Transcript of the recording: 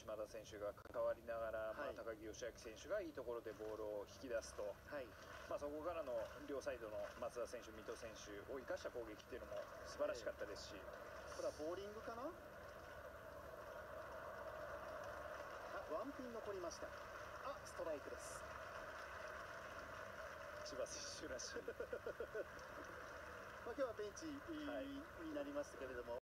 島田選手が関わりながら、高木義明選手がいいところでボールを引き出すと、そこからの両サイドの松田選手、水戸選手を生かした攻撃っていうのも素晴らしかったですし、 これはボーリングかな。ワンピン残りました。ストライクです。 千葉選手らしい今日はベンチになりましたけれども、